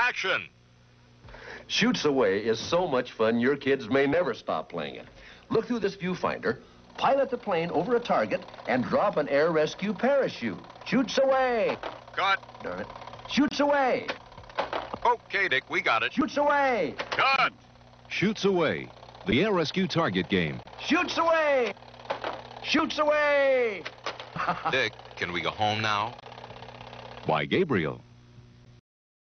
Action! Chutes Away is so much fun, your kids may never stop playing it. Look through this viewfinder, pilot the plane over a target, and drop an air rescue parachute. Chutes Away! Cut. Darn it. Chutes Away! Okay, Dick, we got it. Chutes Away! Cut! Chutes Away, the air rescue target game. Chutes Away! Chutes Away! Dick, can we go home now? By Gabriel.